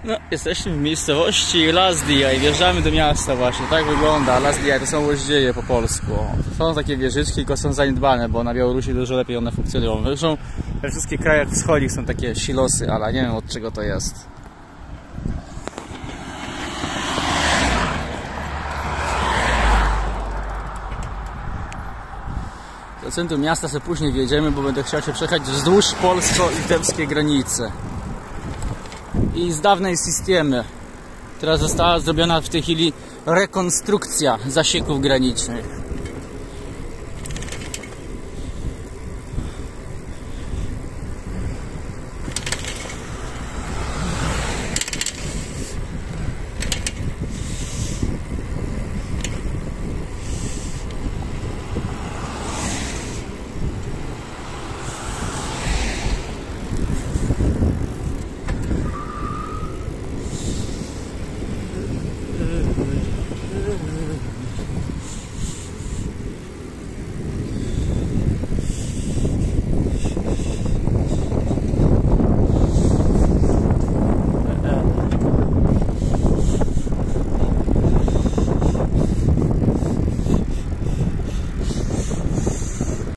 No, jesteśmy w miejscowości Lazdia i wjeżdżamy do miasta właśnie. Tak wygląda. Lazdia to są łoździeje po polsku. Są takie wieżyczki, tylko są zaniedbane, bo na Białorusi dużo lepiej one funkcjonują. Zresztą we wszystkich krajach wschodnich są takie silosy, ale nie wiem od czego to jest. Do centrum miasta sobie później wjedziemy, bo będę chciał się przejechać wzdłuż polsko-litewskiej granicy. I z dawnej systemy. Teraz została zrobiona w tej chwili rekonstrukcja zasieków granicznych.